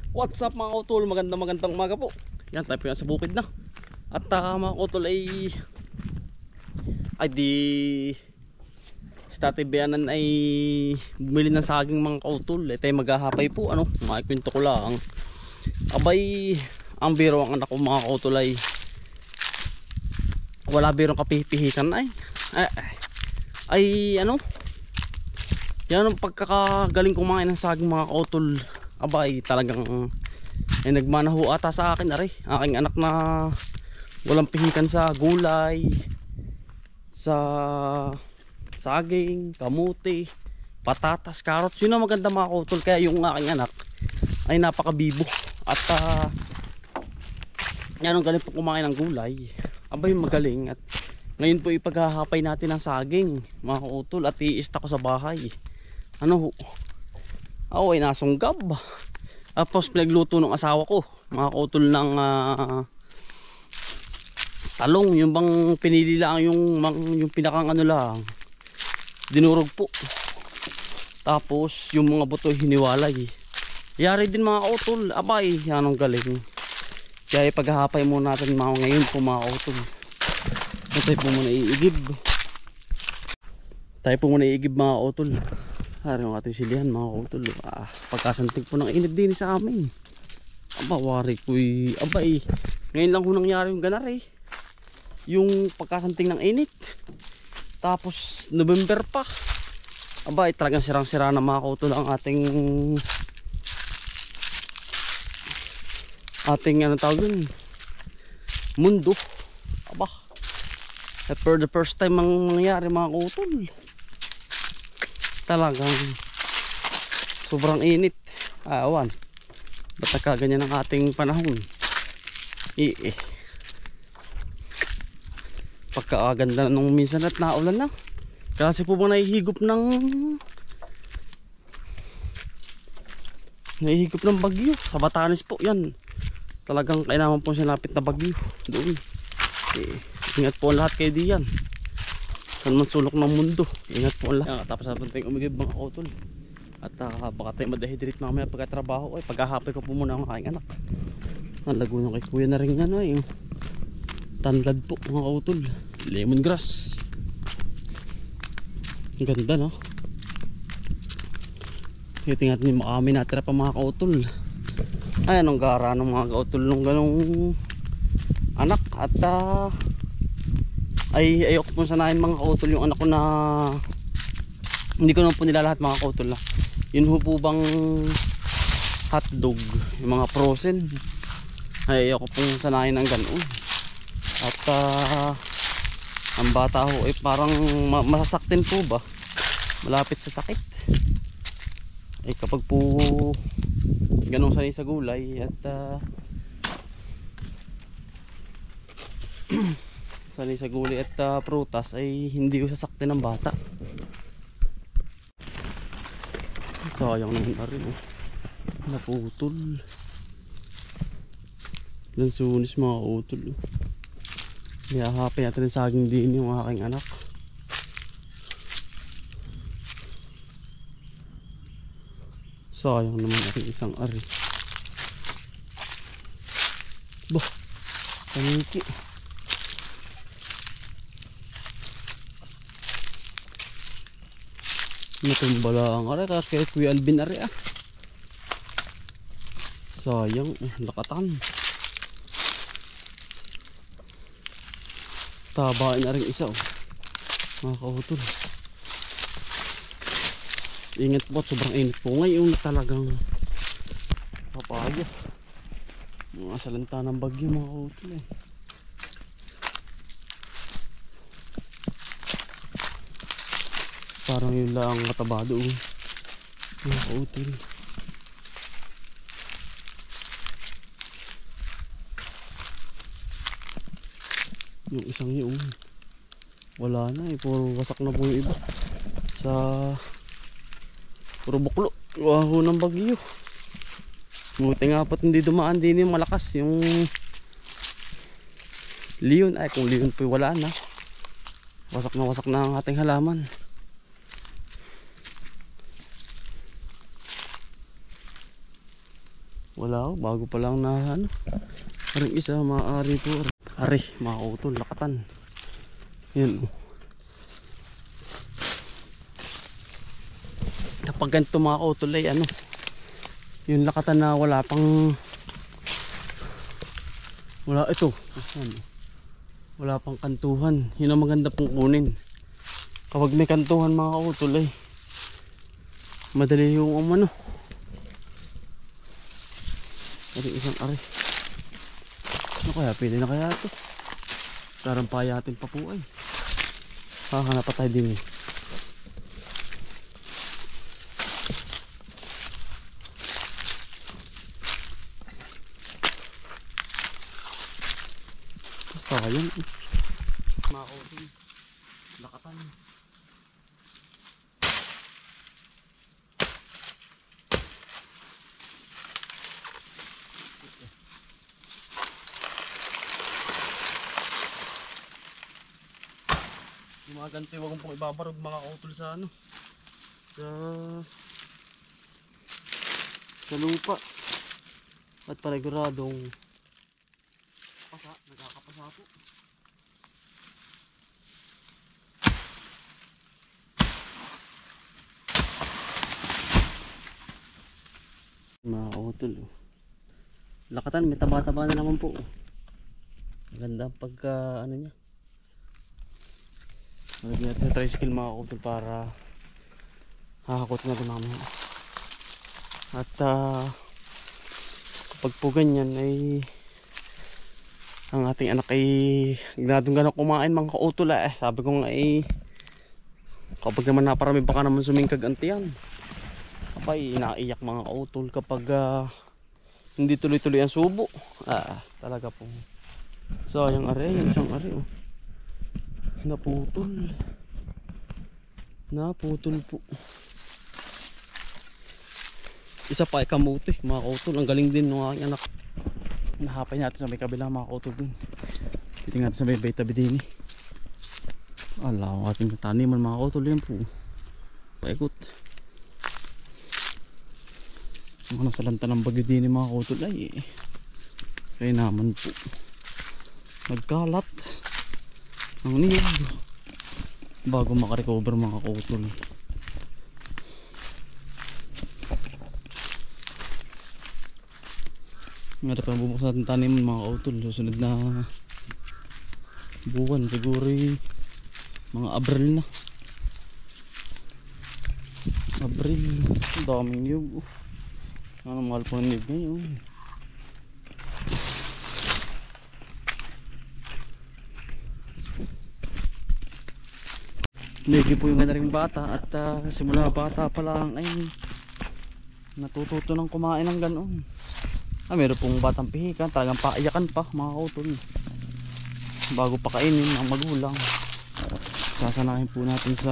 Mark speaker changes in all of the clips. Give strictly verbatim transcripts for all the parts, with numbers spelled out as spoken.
Speaker 1: What's up mga kautol, magandang magandang umaga po. Yan, tayo po yan sa bukid na. At uh, mga kautol ay Ay di sa Tatay Bianan ay bumili ng saging mga kautol. Eh tayo maghahapay po, ano, makikwento ko lang. Abay, ang biro ang anak ko mga kautol ay wala birong kapihipihikan ay ay, ay ano, yan ang pagkakagaling kumain ng saging mga kautol. Abay talagang ay nagmanaho ata sa akin ari, aking anak na walang pihikan sa gulay, sa saging, kamuti, patatas, carrots. Yun ang maganda mga kautol. Kaya yung aking anak ay napakabibo. At uh, yan ang galing po kumain ng gulay. Abay magaling. At ngayon po ipaghahapay natin ang saging mga kautol. At i-ista ko sa bahay. Ano ho? Ako ay nasunggab. Tapos pinagluto ng asawa ko mga kautol ng uh, talong. Yung bang pinili lang yung, yung pinakang ano lang, dinurog po. Tapos yung mga buto hiniwalay. Yari din mga kautol. Abay, anong galing. Kaya paghahapay muna natin mga ngayon po mga kautol. Tayo po muna iigib. Tayo po muna iigib mga kautol. Hari ang ating silihan mga kautol. Ah, pagkasanting po ng init din sa amin. Aba, wari ko'y abay. Ngayon lang ho nangyari yung ganar eh. Yung pagkasanting ng init. Tapos November pa. Aba, eh, talagang sirang-sira na mga kautol ang ating ating ano tawag yun, mundo. Aba, eh, for the first time ang nangyari mga kautol. Talagang sobrang init. Awan, ba't nagkaganyan ang ating panahon? Eh, eh. Pagkakaganda nung minsan at naulan na. Kasi po bang nahihigop ng nahihigop ng bagyo sa Batanes po yan. Talagang kailangan po sinapit na bagyo doon. Eh, ingat po lahat kayo diyan. Saan man sulok ng mundo, ingat po lahat. Tapos natin tayong umigib mga kautol. At uh, baka tayo madahidirit mamaya pagkatrabaho. Ay, paghahapay ko po muna ang aking anak. Ang lago nyo kay kuya na rin ano, yung tanlad po mga kautol. Lemongrass. Ang ganda no. Tingnan natin yung makami natira pa mga kautol. Ay, anong gara ng mga kautol nung ganong anak. At uh, ay ayoko po sanayin mga kautol yung anak ko na hindi ko naman po nila lahat mga kautol. Yun ho po bang hotdog, yung mga frozen, ay ayoko po sanayin ng ganoon. At uh, ang bata ho ay parang ma masasaktin po ba, malapit sa sakit. Ay kapag po ganong sanay sa gulay at uh, sanay sa gulay at uh, prutas ay hindi ko sasaktin ng bata. Sayang naman na rin oh. Naputol. Lansunis mga utol oh. Nihahapin natin ng saging din yung aking anak. Sayang naman aking isang ari. Bah, paniki. Natumbala ang ari kasi kay Kuya Alvin ari ah. Sayang, eh, lakatan. Tabain na rin isa oh. Mga kautol. Ingat po, sobrang init po ngayon. Talagang papaya. Mga salanta ng bagyo mga kautol eh. Parang yun lang matabado oh. Mga kautol. Yung isang yun wala na eh, puro wasak na po yung iba. Sa puro buklo, waho ng bagyo. Buti nga po't hindi dumaan din yung malakas yung leon. Ay kung leon po wala na, wasak na wasak na ang ating halaman. Wala, bago pa lang na ano. Parang isa maaari po. Ari, mga kautol, lakatan. Yan. Kapag ganito mga kautol ay ano, yung lakatan na wala pang wala ito. Ayan. Wala pang kantuhan. Yun ang maganda pong kunin. Kapag may kantuhan mga kautol ay madali yung um, ano. Ari isang ari. Ano kaya? Pwede na kaya ito? Parang payatin pa po ay. Hahanap pa tayo din eh. Sayang eh. Maotin. Lakatan. Yung mga ganito, huwag mong pong ibabarog mga kautol sa ano, sa sa lupa at paniguradong pasa, nagkakapasa po. Mga kautol, lakatan, may taba-taba na naman po. Maganda pagka ano niya. Malagyan natin sa tricycle mga kautol para hakakot na rin namin. At uh, kapag po ganyan ay ang ating anak ay ginadong gano'n kumain mga kautol eh. Sabi ko nga eh, kapag naman naparami baka naman sumingkag antiyan. Kapag inaiyak mga kautol kapag uh, hindi tuloy-tuloy ang subo. Ah, talaga po. Sayang are, isang are oh. Naputol. Naputol po. Isa pa ay kamuti mga kautol. Ang galing din ng aking anak. Nahapay natin sa may kabila mga kautol dun. Titingnan natin sa may tabi din eh. Ala, ang ating taniman mga kautol. Yan po. Paikot. Mga nasa lanta ng bagyo din eh, mga kautol ay eh. Kaya naman po nagkalat ang niyog bago makarecover mga kautol. Nga pa bubuksan natin taniman mga kautol susunod na buwan siguro mga Abril na. Abril, daming niyog. Ano mahal po ng niyog ngayon. Lagi po yung ganda rin bata at uh, simula bata pa lang ay natututo ng kumain ng ganoon. Ah, meron pong batang pihikan, talagang paiyakan pa mga kautol. Bago pa kainin ng magulang. Sasanahin po natin sa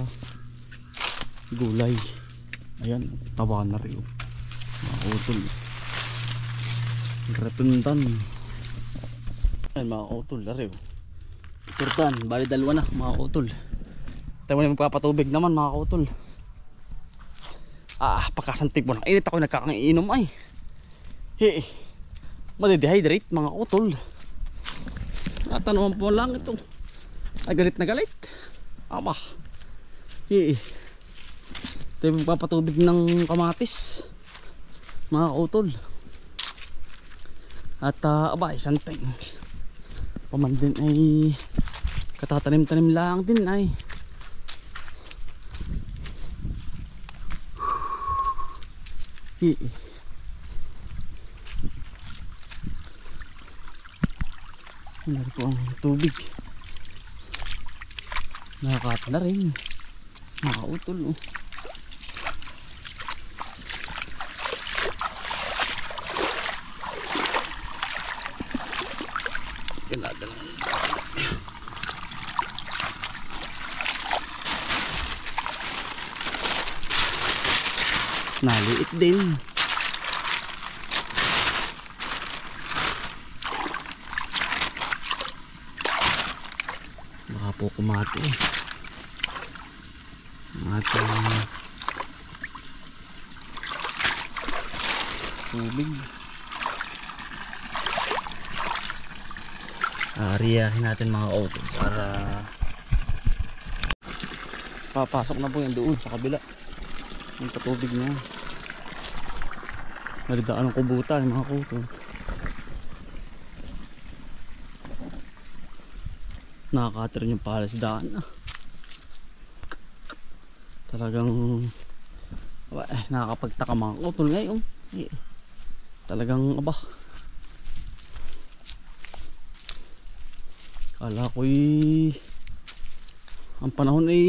Speaker 1: gulay. Ayan, taba na rin mga kautol. Gratundan. Ayan mga kautol, lari oh. Turdan, bali dalawa na mga kautol. Tayo na magpapatubig naman mga kautol. Ah, pagkasantig mo na. Init ako nagkakainom ay. Hey, madidehydrate mga kautol. At ano po lang ito. Ay galit na galit. Aba. Hey, tayo magpapatubig ng kamatis mga kautol. At uh, aba, isang peng. Paman din ay katatanim-tanim lang din ay. Lari po ang tubig. Nakakat na rin. Nakautol oh. Kinadalang naliit din. Baka po kumati eh. Ang ating tubig. Ariyahin natin mga kautol para papasok na po yan doon sa kabila. Yung patubig na yan. Maridaan ng kubuta yung mga kautol. Nakakatirin yung palasdaan ah. Talagang eh, nakakapagtaka mga kautol ngayon eh, talagang aba kala ko'y ang panahon ay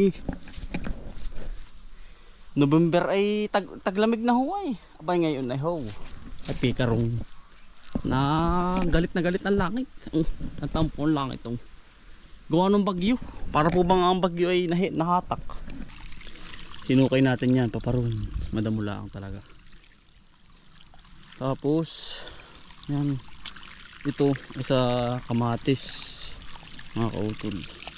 Speaker 1: November ay tag, taglamig na huway abay ngayon ay ho ay pikarong na galit na galit ang langit uh, natampo ang langit oh. Gawa ng bagyo para po bang ang bagyo ay nahi, nahatak. Sinukay natin yan paparoon madamula ang talaga. Tapos yan ito sa kamatis mga kautol.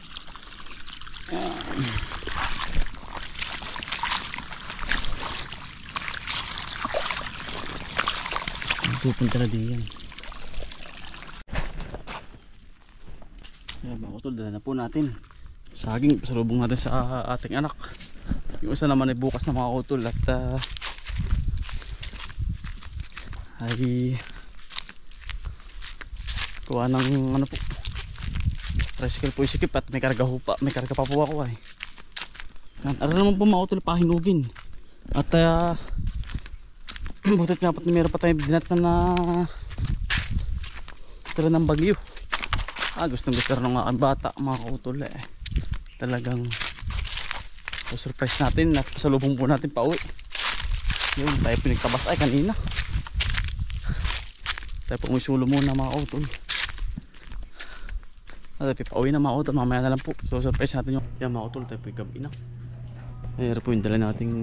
Speaker 1: Pupunta na din yan. Yan mga kautol, dala na po natin saging pasalubong natin sa ating anak. Yung isa naman ay bukas na mga kautol at uh, ay kuha ng ano po tricycle po isikip at may karga ho pa, may karga pa po ako ay yan, ano naman po mga kautol pahinugin at uh, butit nga pat meron pa tayong binat na tira ng bagyo. Ah, gustong gusto rin ng aking bata mga kautol eh. Talagang so, surprise natin at pasalubong po natin pa uwi. Yun, tayo pinagtabas ay kanina. Tayo po umisulo muna mga kautol. At tayo pa uwi na mga kautol, mamaya na lang po. So surprise natin yung yan mga kautol, tayo po yung gabi na. Ayan po yung dala nating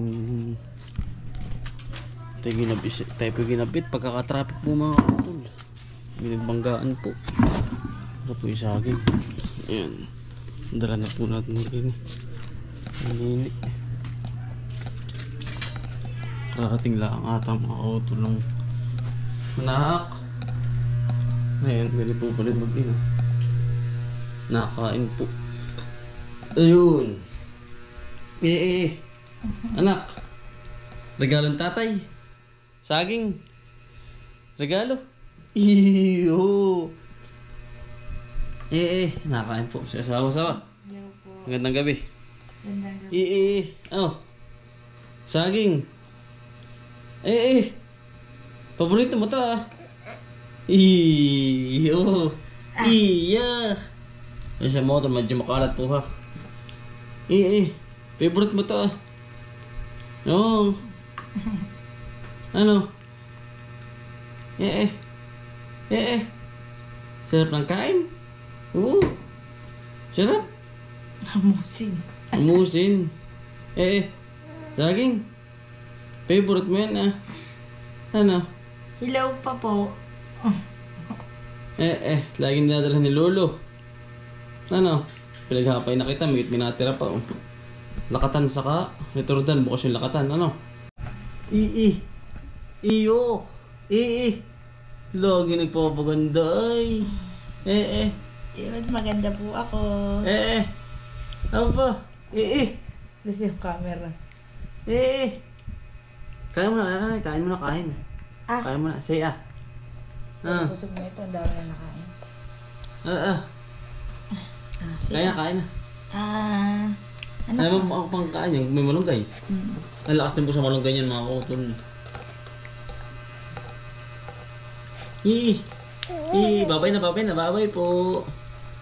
Speaker 1: tayo, ginabis, tayo po ginabit pagkakatraffic po mga kautol. Binagbanggaan po. Ito po yung saging. Ayan, dala na po natin rin. Hindi karating lang ata mga kautol ng anak. Ayan, ganun po pala mag-ina. Nakakain po. Ayun. Eh eh anak, regalo ng tatay. Saging. Regalo. Iyo. Eh eh nakakain po. Sasawa-sawa. Magandang gabi. Eh, eh, oh. Saging. Eh, eh. Paborito mo to ah. Iyo. Iya. Yung sa motor, medyo makalat po ha. Eh, eh. Favorite mo to ah. Oo. Ano? Eh, eh. Eh, eh. Sarap ng kain. Oo. Sarap.
Speaker 2: Amusin.
Speaker 1: Amusin. Eh, eh. Saging. Favorite mo yan ah. Ano?
Speaker 2: Hilaw pa po.
Speaker 1: Eh, eh. Laging dinadala ni Lolo. Ano? Pinaghapay na kita. May minatira pa oh. Lakatan saka. Returdan. Bukas yung lakatan. Ano? Ii. Iyo. Ii. Lagi nagpapaganda ay. Eh, eh.
Speaker 2: Diba, maganda po ako.
Speaker 1: Eh, eh. Ano ba? Eh, eh.
Speaker 2: Kasi yung camera.
Speaker 1: Eh, eh. Kain mo na, nanay. Kain mo na, kain.
Speaker 2: Ah.
Speaker 1: Kain mo na. Say, ah. Ah.
Speaker 2: Busog na ito. Ang dami na nakain.
Speaker 1: Ah, ah.
Speaker 2: Ah, sige.
Speaker 1: Kain na, kain na.
Speaker 2: Ah. Ano
Speaker 1: Alam
Speaker 2: pa?
Speaker 1: mo, ako pang kain yung may malunggay.
Speaker 2: Hmm.
Speaker 1: Ang lakas din po sa malunggay yan, mga kautol. Ii. Ii. Babay na, babay na, babay po.